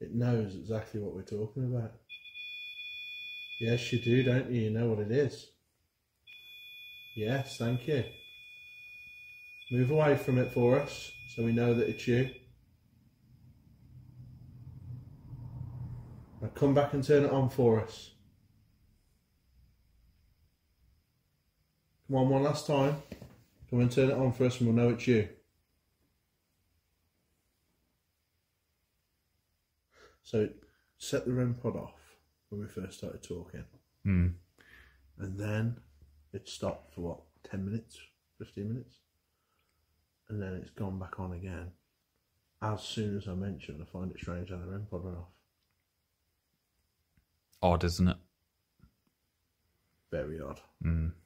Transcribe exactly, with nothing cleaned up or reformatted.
It knows exactly what we're talking about. Yes, you do, don't you? You know what it is. Yes, thank you. Move away from it for us, so we know that it's you. Now come back and turn it on for us. Come on, one last time. Come and turn it on for us and we'll know it's you. So set the REM pod off when we first started talking. Mm. And then it stopped for what, ten minutes, fifteen minutes? And then it's gone back on again. As soon as I mentioned, I find it strange how the REM pod went off. Odd, isn't it? Very odd. Mm.